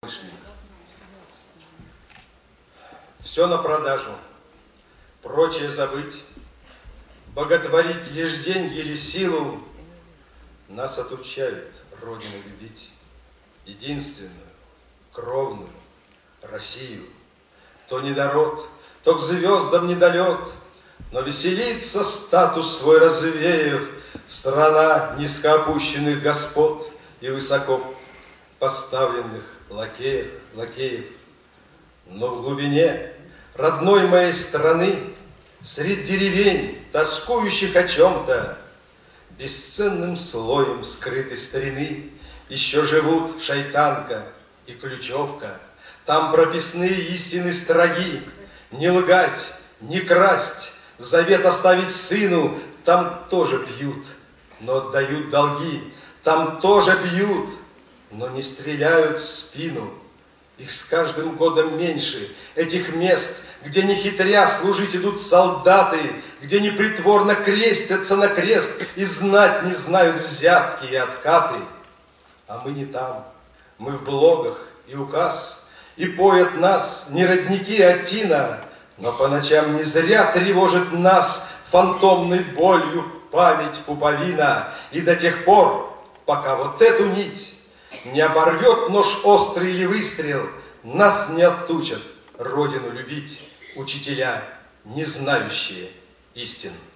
Все на продажу, прочее забыть, боготворить лишь деньги или силу. Нас отучают Родину любить, единственную, кровную Россию. То недород, то к звездам недолет, но веселится статус свой развеяв, страна низкоопущенных господ и высоко поставленных лакеев. Но в глубине родной моей страны, средь деревень, тоскующих о чем-то, бесценным слоем скрытой старины, еще живут Шайтанка и Ключевка. Там прописные истины строги: не лгать, не красть, завет оставить сыну. Там тоже пьют, но отдают долги. Там тоже бьют, но не стреляют в спину. Их с каждым годом меньше, этих мест, где не хитря служить идут солдаты, где непритворно крестятся на крест и знать не знают взятки и откаты. А мы не там, мы в блогах и указ, и поят нас не родники, а тина, но по ночам не зря тревожит нас фантомной болью память пуповина. И до тех пор, пока вот эту нить не оборвет нож острый или выстрел, нас не отучат Родину любить учителя, не знающие истин.